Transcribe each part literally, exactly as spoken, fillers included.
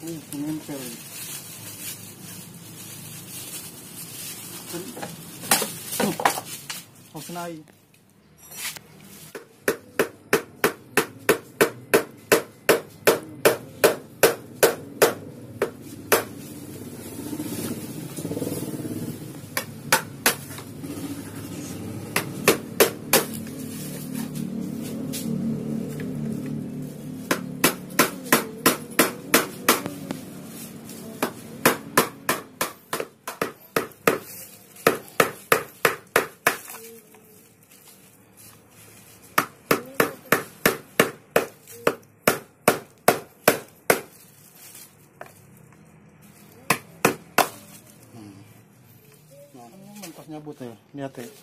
Uh, menempel. Uh, oh, senai. Mentas nyabut ya, lihat ya.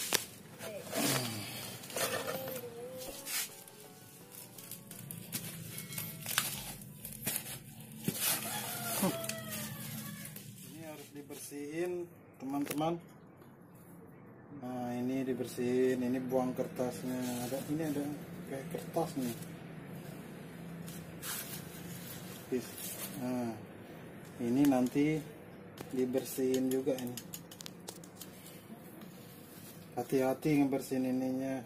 Ini harus dibersihin teman-teman. Nah ini dibersihin, ini buang kertasnya. Ada ini ada kayak kertas nih. Nah ini nanti dibersihin juga ini. Hati-hati ngebersihin ininya.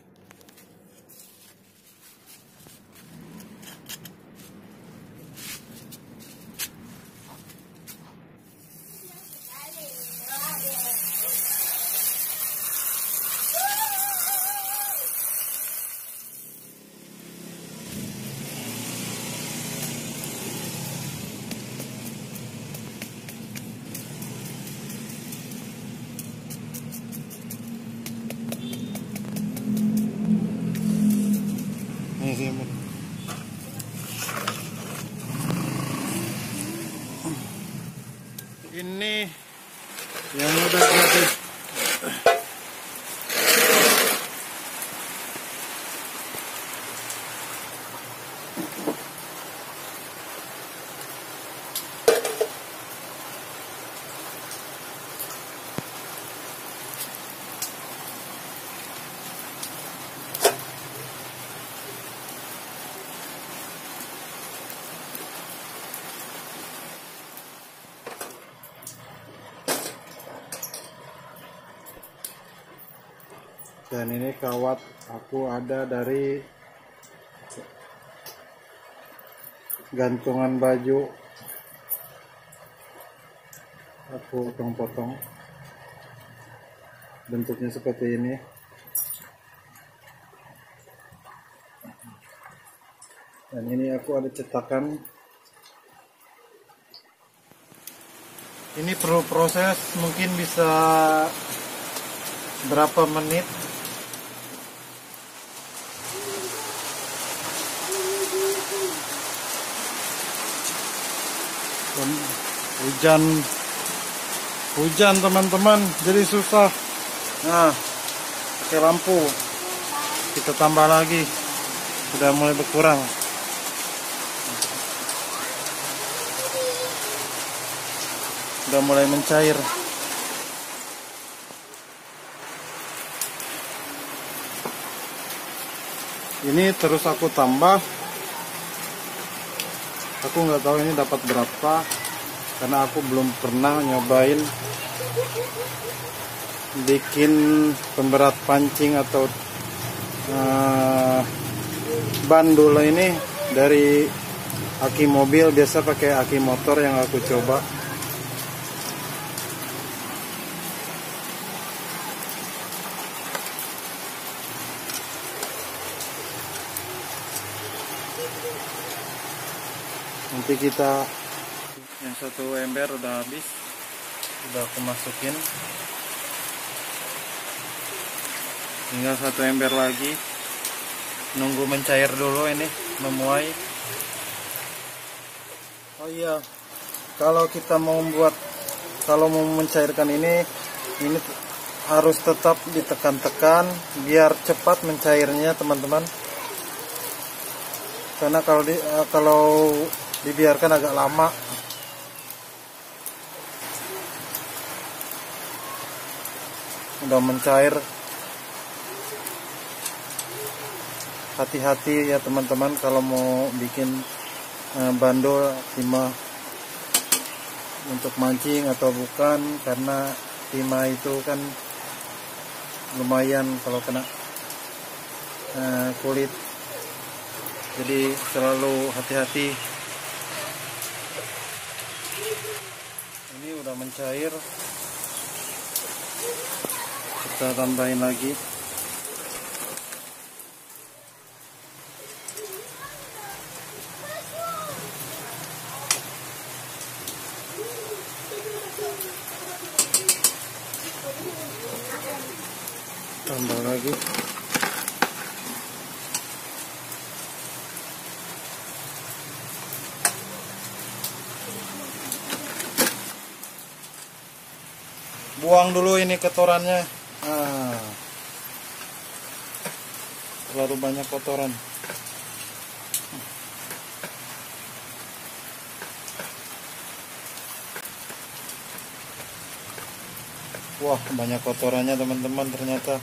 Ini yang udah gratis. Dan ini kawat aku ada dari gantungan baju, aku potong-potong, bentuknya seperti ini. Dan ini aku ada cetakan. Ini perlu proses, mungkin bisa berapa menit. Hujan hujan teman-teman, jadi susah. Nah, pakai lampu kita tambah lagi, sudah mulai berkurang. Sudah mulai mencair. Ini terus aku tambah. Aku nggak tahu ini dapat berapa, karena aku belum pernah nyobain bikin pemberat pancing atau uh, bandul ini dari aki mobil. Biasa pakai aki motor yang aku coba. Nanti kita, yang satu ember udah habis, udah aku masukin, tinggal satu ember lagi, nunggu mencair dulu ini, memuai. Oh iya, kalau kita mau membuat, kalau mau mencairkan ini, ini harus tetap ditekan-tekan biar cepat mencairnya teman-teman. Karena kalau di, kalau dibiarkan agak lama. Udah mencair. Hati-hati ya teman-teman kalau mau bikin eh, bandul timah untuk mancing atau bukan, karena timah itu kan lumayan kalau kena uh, kulit, jadi selalu hati-hati. Ini udah mencair, kita tambahin lagi. Tambah lagi. Buang dulu ini kotorannya. Ah, terlalu banyak kotoran. Wah, banyak kotorannya teman-teman ternyata.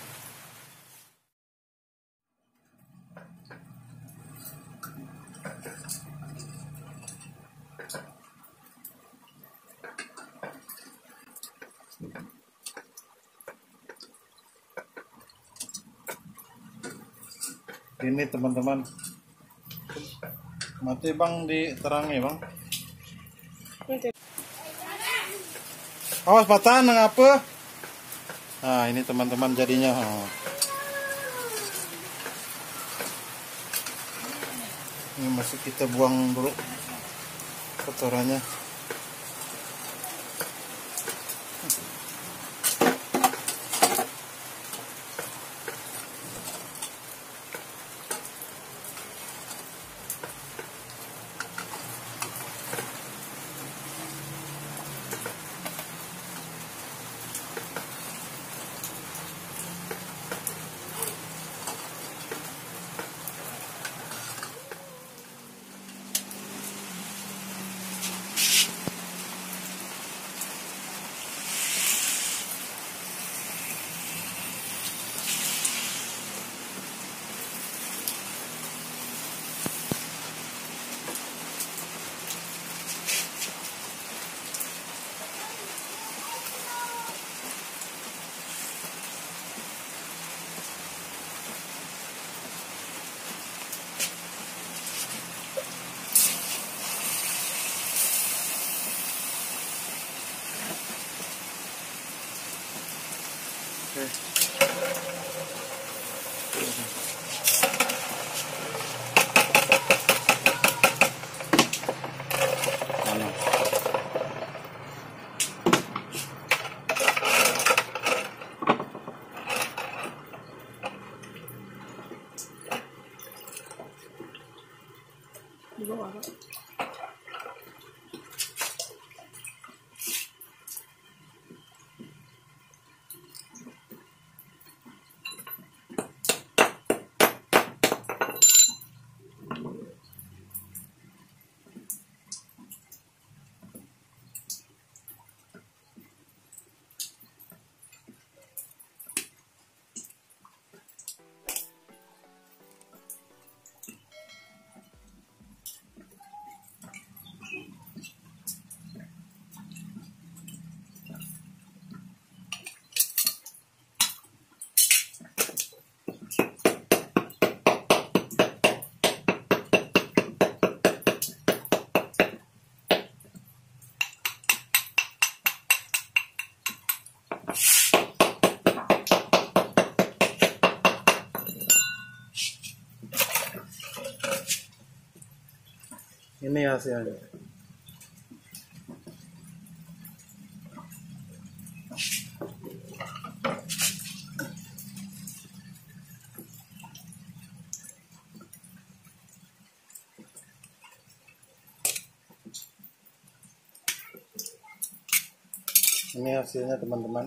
Ini teman-teman, mati bang, diterangi bang. Awas patahan ngapa? Nah ini teman-teman jadinya. Oh. Ini masih kita buang dulu kotorannya. Oke. Mana? Di bawah apa? Ini hasilnya. Ini hasilnya teman-teman.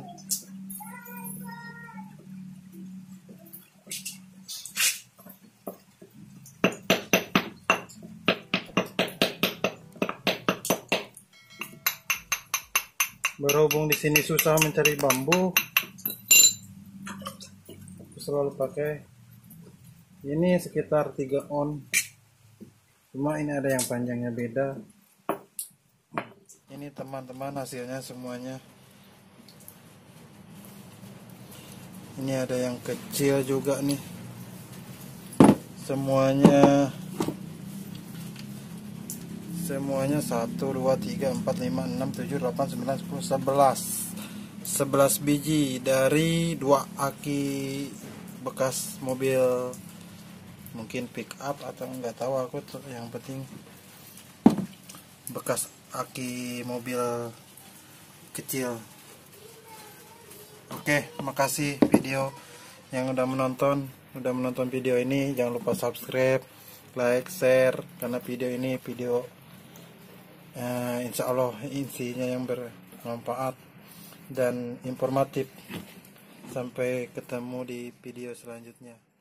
Berhubung di sini susah mencari bambu, aku selalu pakai ini sekitar tiga on. Cuma ini ada yang panjangnya beda. Ini teman-teman hasilnya semuanya. Ini ada yang kecil juga nih. Semuanya Semuanya satu, dua, tiga, empat, lima, enam, tujuh, delapan, sembilan, sepuluh, sebelas sebelas biji dari dua aki bekas mobil, mungkin pick up atau nggak tahu aku tuh, yang penting bekas aki mobil kecil. Oke, makasih video yang udah menonton udah menonton video ini. Jangan lupa subscribe, like, share, karena video ini video uh, insya Allah intinya yang bermanfaat dan informatif. Sampai ketemu di video selanjutnya.